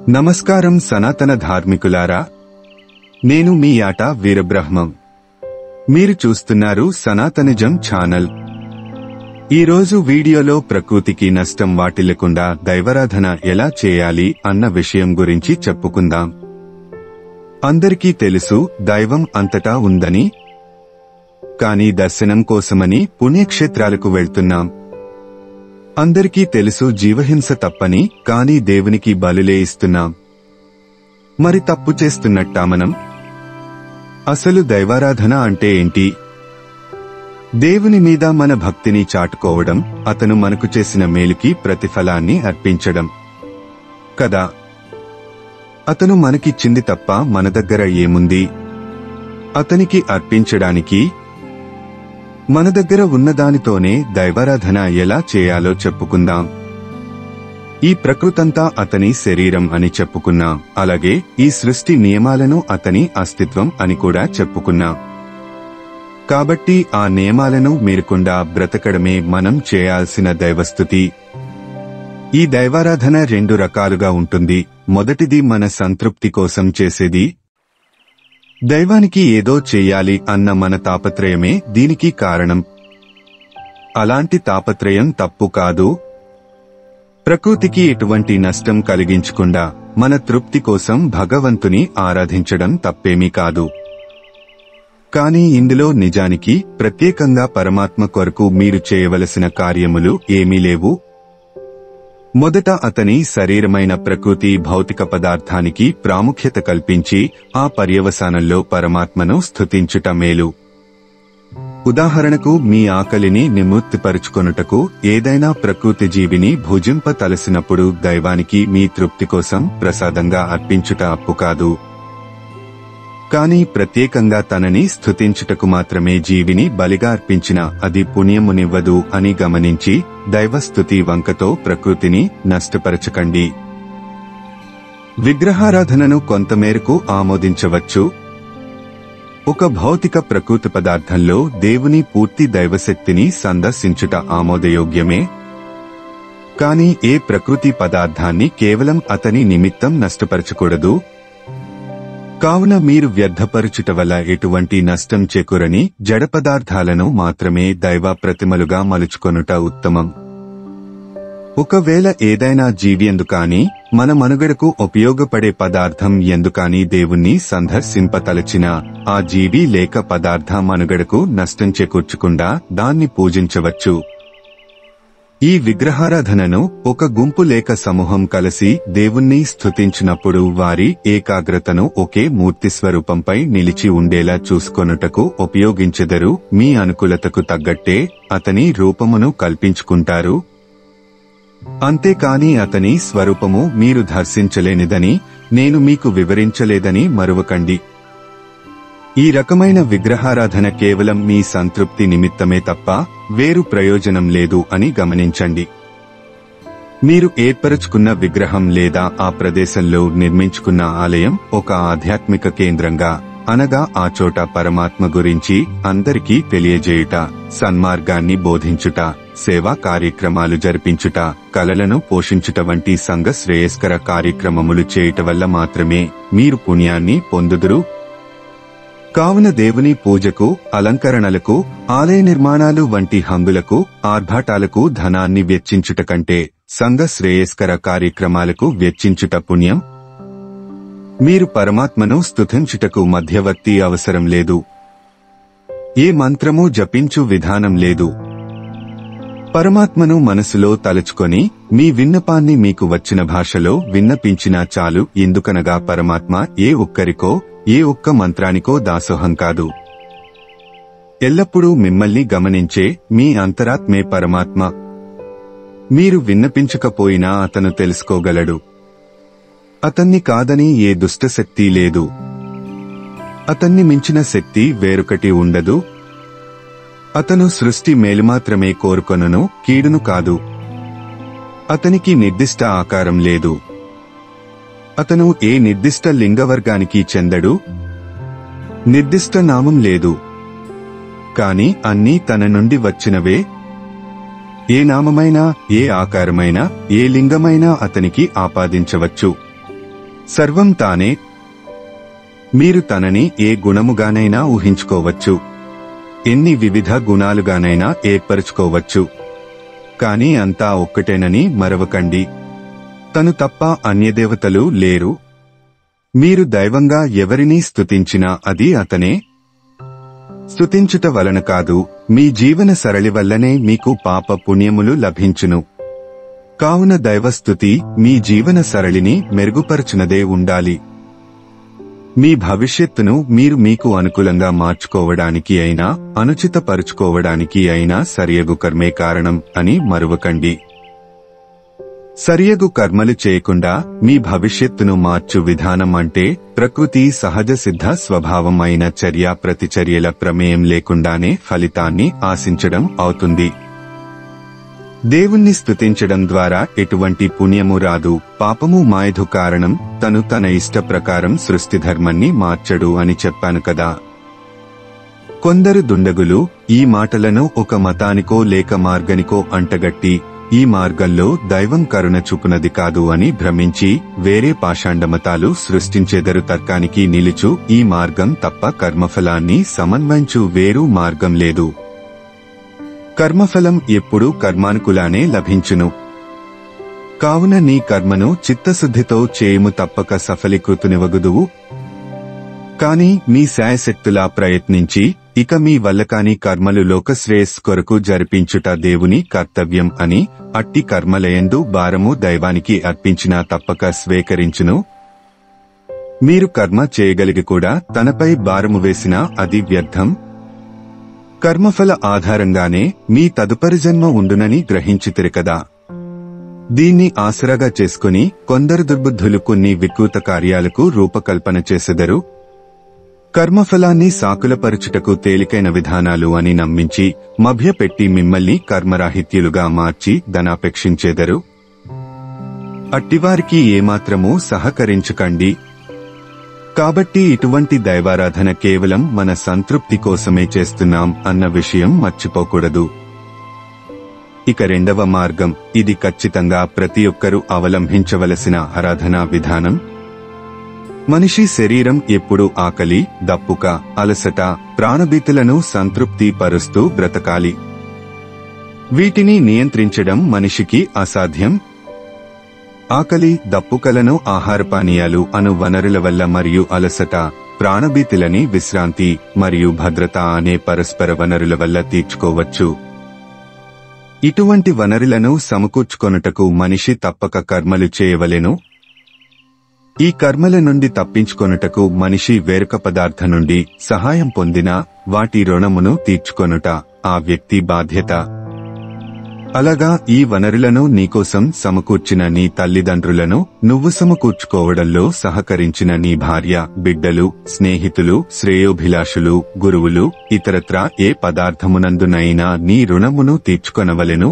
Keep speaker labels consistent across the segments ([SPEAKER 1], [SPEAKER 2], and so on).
[SPEAKER 1] నమస్కారం సనాతన ధార్మికులారా, నేను మీ ఆట వీరబ్రహ్మం. మీరు చూస్తున్నారు సనాతనిజం ఛానల్. ఈరోజు వీడియోలో ప్రకృతికి నష్టం వాటిల్లకుండా దైవారాధన ఎలా చేయాలి అన్న విషయం గురించి చెప్పుకుందాం. అందరికీ తెలుసు దైవం అంతటా ఉందని. కానీ దర్శనం కోసమని పుణ్యక్షేత్రాలకు వెళ్తున్నాం. అందరికీ తెలుసు జీవహింస తప్పని, కానీ దేవునికి బలులే ఇస్తున్నాం. మరి తప్పు చేస్తున్నట్టా మనం? అసలు దైవారాధన అంటే ఏంటి? దేవుని మీద మన భక్తిని చాటుకోవడం, అతను మనకు చేసిన మేలుకి ప్రతిఫలాన్ని అర్పించడం కదా. అతను మనకిచ్చింది తప్ప మన దగ్గర ఏముంది అతనికి అర్పించడానికి? మన దగ్గర ఉన్నదానితోనే దైవారాధన ఎలా చేయాలో చెప్పుకుందాం. ఈ ప్రకృతంతా అతని శరీరం అని చెప్పుకున్నాం. అలాగే ఈ సృష్టి నియమాలను అతని అస్తిత్వం అని కూడా చెప్పుకున్నాం. కాబట్టి ఆ నియమాలను మీరకుండా బ్రతకడమే మనం చేయాల్సిన దైవస్తుతి. ఈ దైవారాధన రెండు రకాలుగా ఉంటుంది. మొదటిది మన సంతృప్తి కోసం చేసేది. దైవానికి ఏదో చెయ్యాలి అన్న మన తాపత్రయమే దీనికి కారణం. అలాంటి తాపత్రయం తప్పు కాదు. ప్రకృతికి ఎటువంటి నష్టం కలిగించకుండా మన తృప్తి కోసం భగవంతుని ఆరాధించడం తప్పేమీ కాదు. కానీ ఇందులో నిజానికి ప్రత్యేకంగా పరమాత్మ కొరకు మీరు చేయవలసిన కార్యములు ఏమీ లేవు. మొదట అతని శరీరమైన ప్రకృతి భౌతిక పదార్థానికి ప్రాముఖ్యత కల్పించి ఆ పర్యవసానంలో పరమాత్మను స్తుతించుట మేలు. ఉదాహరణకు మీ ఆకలిని నివృత్తిపరుచుకొనుటకు ఏదైనా ప్రకృతి జీవిని భుజింప తలసినప్పుడు దైవానికి మీ తృప్తి కోసం ప్రసాదంగా అర్పించుట అప్పు కాదు. కానీ ప్రత్యేకంగా తనని స్తుతించుటకు మాత్రమే జీవిని బలిగా అర్పించిన అది పుణ్యమునివ్వదు అని గమనించి దైవస్తుతి వంకతో ప్రకృతిని నష్టపరచకండి. విగ్రహారాధనను కొంతమేరకు ఆమోదించవచ్చు. ఒక భౌతిక ప్రకృతి పదార్థంలో దేవుని పూర్తి దైవశక్తిని సందర్శించుట ఆమోదయోగ్యమే. కానీ ఏ ప్రకృతి పదార్థాన్ని కేవలం అతని నిమిత్తం నష్టపరచకూడదు. కావున మీరు వ్యర్థపరుచుట వల్ల ఎటువంటి నష్టం చేకూరని జడ పదార్థాలను మాత్రమే దైవ ప్రతిమలుగా మలుచుకొనుట ఉత్తమం. ఒకవేళ ఏదైనా జీవి ఎందుకాని మన మనుగడకు ఉపయోగపడే పదార్థం ఎందుకాని దేవుణ్ణి సందర్శింపతలచిన ఆ జీవి లేక పదార్థ మనుగడకు నష్టం చేకూర్చకుండా దాన్ని పూజించవచ్చు. ఈ విగ్రహారాధనను ఒక గుంపు లేక సమూహం కలిసి దేవుణ్ణి స్తుతించినప్పుడు వారి ఏకాగ్రతను ఒకే మూర్తి స్వరూపంపై నిలిచి ఉండేలా చూసుకొనుటకు ఉపయోగించెదరు. మీ అనుకూలతకు తగ్గట్టే అతని రూపమును కల్పించుకుంటారు. అంతేకాని అతని స్వరూపము మీరు దర్శించలేనిదని నేను మీకు వివరించలేదని మరువకండి. ఈ రకమైన విగ్రహారాధన కేవలం మీ సంతృప్తి నిమిత్తమే తప్ప వేరు ప్రయోజనం లేదు అని గమనించండి. మీరు ఏర్పరచుకున్న విగ్రహం లేదా ఆ ప్రదేశంలో నిర్మించుకున్న ఆలయం ఒక ఆధ్యాత్మిక కేంద్రంగా, అనగా ఆ చోట పరమాత్మ గురించి అందరికీ తెలియజేయుట, సన్మార్గాన్ని బోధించుట, సేవా కార్యక్రమాలు జరిపించుట, కళలను పోషించుట వంటి సంఘ శ్రేయస్కర కార్యక్రమములు చేయుట వల్ల మాత్రమే మీరు పుణ్యాన్ని పొందుదురు. కావున దేవుని పూజకు, అలంకరణలకు, ఆలయ నిర్మాణాలు వంటి హంగులకు, ఆర్భాటాలకు ధనాన్ని వెచ్చించుట కంటే సంఘ శ్రేయస్కర కార్యక్రమాలకు వెచ్చించుట పుణ్యం. మీరు పరమాత్మను స్తుతించుటకు మధ్యవర్తి అవసరం లేదు. ఏ మంత్రము జపించు విధానం లేదు. పరమాత్మను మనసులో తలుచుకొని మీ విన్నపాన్ని మీకు వచ్చిన భాషలో విన్నపించినా చాలు. ఎందుకనగా పరమాత్మ ఏ ఒక్కరికో ఏ ఒక్క మంత్రానికో దాసోహం కాదు. ఎల్లప్పుడూ మిమ్మల్ని గమనించే మీ అంతరాత్మే పరమాత్మ. మీరు విన్నపించకపోయినా అతను తెలుసుకోగలడు. అతన్ని కాదని ఏ దుష్టశక్తి లేదు. అతన్ని మించిన శక్తి వేరొకటి ఉండదు. అతను సృష్టి మేలుమాత్రమే కోరుకొనును, కీడును కాదు. అతనికి నిర్దిష్ట ఆకారం లేదు. అతను ఏ నిర్దిష్ట లింగవర్గానికి చెందడు. నిర్దిష్ట నామం లేదు. కాని అన్నీ తన నుండి వచ్చినవే. ఏ నామమైనా, ఏ ఆకారమైనా, ఏ లింగమైనా అతనికి ఆపాదించవచ్చు. సర్వం తానే. మీరు తనని ఏ గుణముగానైనా ఊహించుకోవచ్చు, ఎన్ని వివిధ గుణాలుగానైనా ఏర్పరుచుకోవచ్చు. కాని అంతా ఒక్కటేనని మరవకండి. తను తప్ప అన్యదేవతలు లేరు. మీరు దైవంగా ఎవరినీ స్తుతించినా అది అతనే. స్తుతించుట వలన కాదు, మీ జీవన సరళి వల్లనే మీకు పాప పుణ్యములు లభించును. కావున దైవస్తుతి మీ జీవన సరళిని మెరుగుపరచునదే ఉండాలి. మీ భవిష్యత్తును మీరు మీకు అనుకూలంగా మార్చుకోవడానికి అయినా అనుచితపరుచుకోవడానికి అయినా సరియగు కర్మే కారణం అని మరువకండి. సరియగు కర్మలు చేయకుండా మీ భవిష్యత్తును మార్చు విధానం అంటే ప్రకృతి సహజ సిద్ధ స్వభావం అయిన చర్య ప్రతిచర్యల ప్రమేయం లేకుండానే ఫలితాన్ని ఆశించడం అవుతుంది. దేవుణ్ణి స్తుతించడం ద్వారా ఎటువంటి పుణ్యము రాదు, పాపము మాయదు. కారణం తను తన ఇష్ట ప్రకారం సృష్టి ధర్మాన్ని మార్చడు అని చెప్పాను కదా. కొందరు దుండగులు ఈ మాటలను ఒక మతానికో లేక మార్గానికో అంటగట్టి ఈ మార్గంలో దైవం కరుణ చూపునది కాదు అని భ్రమించి వేరే పాషాండ మతాలు సృష్టించేదరు. తర్కానికి నిలుచు ఈ మార్గం తప్ప కర్మఫలాన్ని సమన్వయించు వేరు మార్గం లేదు. కర్మఫలం ఎప్పుడూ కర్మానుకులానే లభించును. కావున నీ కర్మను చిత్తశుద్ధితో చేయుము, తప్పక సఫలీకృతునివగుదువు. కాని మీ శాయశక్తులా ప్రయత్నించి ఇక మీ వల్ల కాని కర్మలు లోకశ్రేయస్ కొరకు జరిపించుట దేవుని కర్తవ్యం అని అట్టి కర్మలయందు భారము దైవానికి అర్పించినా తప్పక స్వీకరించును. మీరు కర్మ చేయగలిగి కూడా తనపై భారము వేసినా అది వ్యర్థం. కర్మఫల ఆధారంగానే మీ తదుపరి జన్మ ఉండునని గ్రహించితిరి కదా. దీన్ని ఆసరాగా చేసుకుని కొందరు దుర్బుద్ధులు కొన్ని వికృత కార్యాలకు రూపకల్పన చేసెదరు. కర్మఫలాన్ని సాకులపరుచుటకు తేలికైన విధానాలు అని నమ్మించి మభ్యపెట్టి మిమ్మల్ని కర్మరాహిత్యులుగా మార్చి ధనాపేక్షించేదరు. అట్టివారికి ఏమాత్రమూ సహకరించకండి. కాబట్టి ఇటువంటి దైవారాధన కేవలం మన సంతృప్తి కోసమే చేస్తున్నాం అన్న విషయం మర్చిపోకూడదు. ఇక రెండవ మార్గం, ఇది ఖచ్చితంగా ప్రతి ఒక్కరూ అవలంబించవలసిన ఆరాధనా విధానం. మనిషి శరీరం ఎప్పుడూ ఆకలి, దప్పుక, అలసట, ప్రాణభీతులను సంతృప్తి పరుస్తూ బ్రతకాలి. వీటిని నియంత్రించడం మనిషికి అసాధ్యం. ఆకలి, దప్పుకలను ఆహారపానీయాలు అను వనరుల వల్ల మరియు అలసట, ప్రాణభీతులని విశ్రాంతి మరియు భద్రత అనే పరస్పర వనరుల వల్ల తీర్చుకోవచ్చు. ఇటువంటి వనరులను సమకూర్చుకొనుటకు మనిషి తప్పక కర్మలు చేయవలెను. ఈ కర్మల నుండి తప్పించుకొనుటకు మనిషి వేరొక పదార్థం నుండి సహాయం పొందినా వాటి రుణమును తీర్చుకొనుట ఆ వ్యక్తి బాధ్యత. అలాగా ఈ వనరులను నీకోసం సమకూర్చిన నీ తల్లిదండ్రులను నువ్వు సమకూర్చుకోవడంలో సహకరించిన నీ భార్య, బిడ్డలు, స్నేహితులు, శ్రేయోభిలాషులు, గురువులు, ఇతరత్రా ఏ పదార్థమునందునైనా నీ రుణమును తీర్చుకొనవలెను.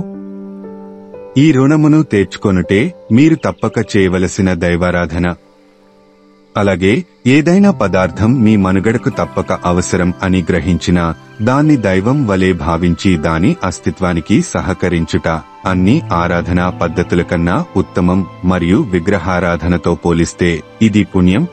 [SPEAKER 1] ఈ రుణమును తీర్చుకొనుటే మీరు తప్పక చేయవలసిన దైవారాధన. అలాగే ఏదైనా పదార్థం మీ మనుగడకు తప్పక అవసరం అని గ్రహించినా దాన్ని దైవం వలె భావించి దాని అస్తిత్వానికి సహకరించుట అన్ని ఆరాధనా పద్ధతుల కన్నా ఉత్తమం. మరియు విగ్రహారాధనతో పోలిస్తే ఇది పుణ్యం.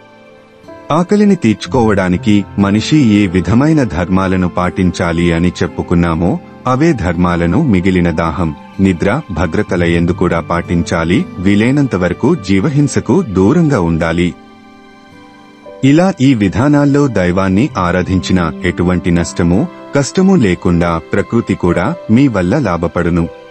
[SPEAKER 1] ఆకలిని తీర్చుకోవడానికి మనిషి ఏ విధమైన ధర్మాలను పాటించాలి అని చెప్పుకున్నామో అవే ధర్మాలను మిగిలిన దాహం, నిద్ర, భద్రతలయందు కూడా పాటించాలి. వీలైనంత వరకు జీవహింసకు దూరంగా ఉండాలి. ఇలా ఈ విధానాల్లో దైవాన్ని ఆరాధించిన ఎటువంటి నష్టము, కష్టము లేకుండా ప్రకృతి కూడా మీ వల్ల లాభపడును.